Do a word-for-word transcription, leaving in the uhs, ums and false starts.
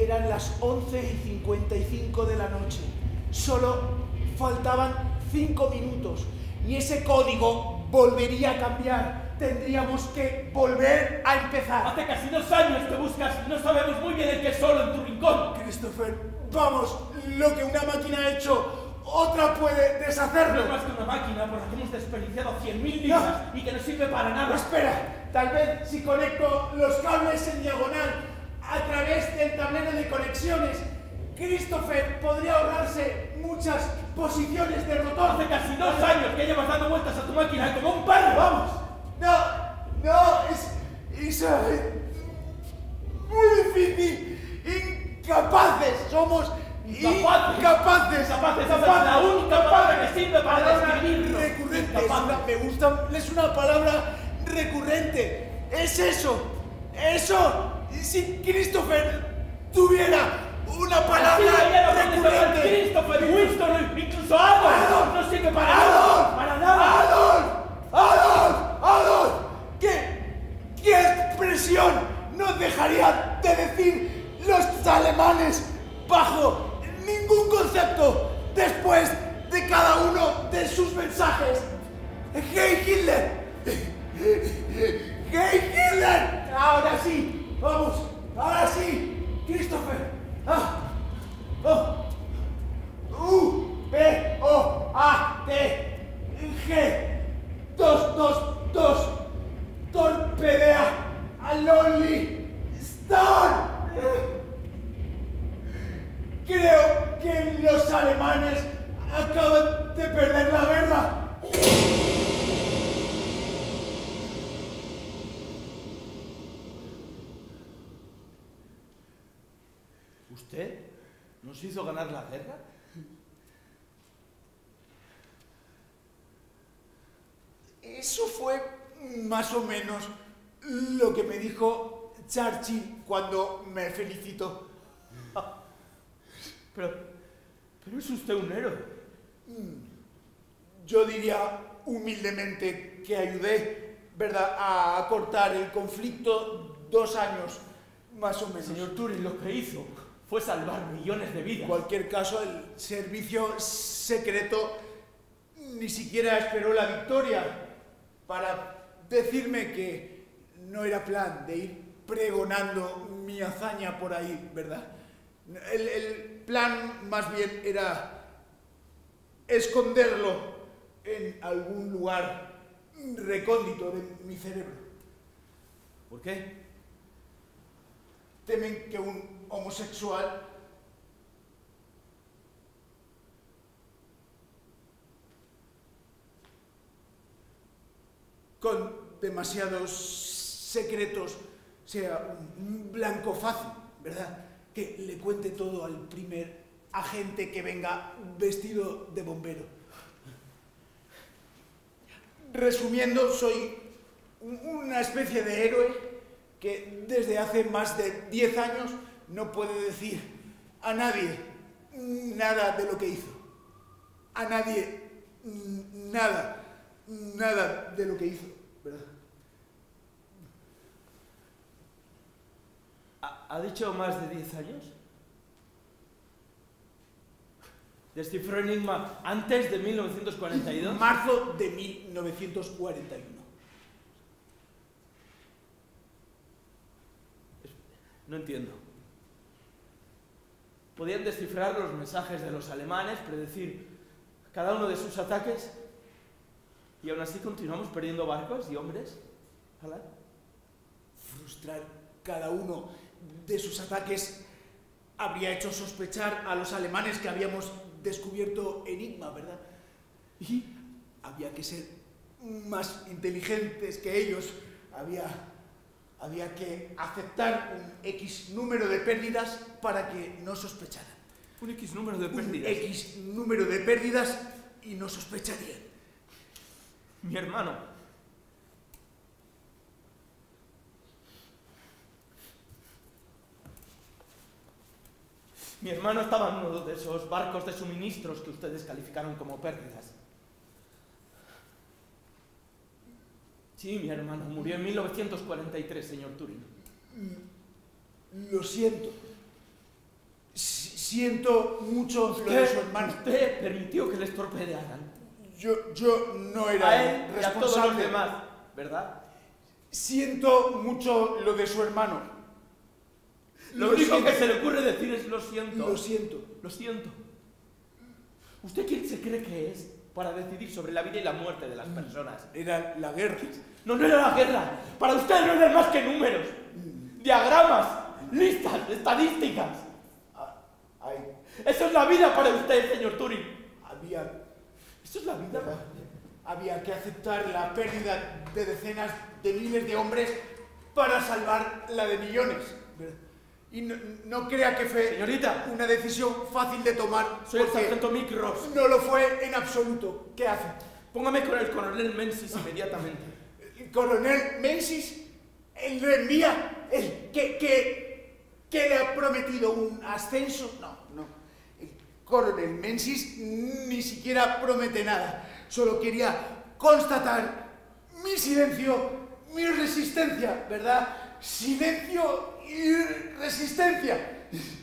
Eran las once y cincuenta y cinco de la noche. Solo faltaban cinco minutos y ese código volvería a cambiar. Tendríamos que volver a empezar. Hace casi dos años que buscas y no sabemos muy bien el que es solo en tu rincón. Christopher, vamos, lo que una máquina ha hecho, otra puede deshacerlo. No es más que una máquina por la que hemos desperdiciado cien mil libras no. y que no sirve para nada. Espera, tal vez si conecto los cables en diagonal a través del tablero de conexiones, Christopher podría ahorrarse muchas posiciones de rotor. Hace casi dos años que llevas dando vueltas a tu máquina como un perro. Vamos. No, no, es, es uh, muy difícil. Incapaces, somos incapaces. Incapaces. Incapaces, esa es la única palabra que sirve para describirlo. Recurrente, es una, me gusta, es una palabra recurrente. Es eso, eso. Si Christopher tuviera una palabra recurrente. Christopher, Winston, incluso Adolf. Adolf. No sirve para Adolf. nada. Para nada. Adolf. Adolf. Adolf. ¿Qué, qué expresión nos dejaría de decir los alemanes bajo ningún concepto después de cada uno de sus mensajes? ¡Hey Hitler! ¡Hey Hitler! Ahora sí, vamos, ahora sí, Christopher. Ah. Oh. U, B, O, A, T, G, dos, dos, dos, torpedea a Lonely Star. Creo que los alemanes acaban de perder la guerra. ¿Usted nos hizo ganar la guerra? Eso fue más o menos lo que me dijo Churchill cuando me felicitó. Pero, pero es usted un héroe. Yo diría humildemente que ayudé, ¿verdad?, a acortar el conflicto dos años, más o menos. Señor Turing, lo que hizo fue salvar millones de vidas. En cualquier caso, el servicio secreto ni siquiera esperó la victoria para decirme que no era plan de ir pregonando mi hazaña por ahí, ¿verdad? El, el plan más bien era esconderlo en algún lugar recóndito de mi cerebro. ¿Por qué? Temen que un homosexual con demasiados secretos sea un blanco fácil, ¿verdad? Que le cuente todo al primer agente que venga vestido de bombero. Resumiendo, soy una especie de héroe que desde hace más de diez años no puede decir a nadie nada de lo que hizo. A nadie nada, nada de lo que hizo, ¿verdad? ¿Ha dicho más de diez años? ¿Descifró Enigma antes de mil novecientos cuarenta y dos? Marzo de mil novecientos cuarenta y uno. No entiendo. ¿Podían descifrar los mensajes de los alemanes, predecir cada uno de sus ataques? ¿Y aún así continuamos perdiendo barcos y hombres? ¿Alan? Frustrar cada uno de sus ataques habría hecho sospechar a los alemanes que habíamos descubierto Enigma, ¿verdad? Y había que ser más inteligentes que ellos. Había, había que aceptar un X número de pérdidas para que no sospecharan. ¿Un X número de pérdidas? Un X número de pérdidas y no sospecharían. Mi hermano. Mi hermano estaba en uno de esos barcos de suministros que ustedes calificaron como pérdidas. Sí, mi hermano murió en mil novecientos cuarenta y tres, señor Turing. Lo siento. Siento mucho lo de su hermano. Usted permitió que les torpedearan. Yo, yo no era A él y a responsable. todos los demás, ¿verdad? Siento mucho lo de su hermano. Lo único que se le ocurre decir es lo siento. Lo siento. Lo siento. ¿Usted quién se cree que es para decidir sobre la vida y la muerte de las personas? Era la guerra. No, no era la guerra. Para usted no eran más que números, diagramas, listas, estadísticas. Ay, Eso es la vida para usted, señor Turing. había, Eso es la vida. había que aceptar la pérdida de decenas de miles de hombres para salvar la de millones. Y no, no crea que fue Señorita, una decisión fácil de tomar. soy el porque sargento Mick Ross. no lo fue en absoluto. ¿Qué hace? Póngame con el coronel Menzies inmediatamente. El coronel Menzies, él lo envía, él, que, que, que le ha prometido un ascenso. No, no. El coronel Menzies ni siquiera promete nada. Solo quería constatar mi silencio, mi resistencia, ¿verdad? Silencio y resistencia.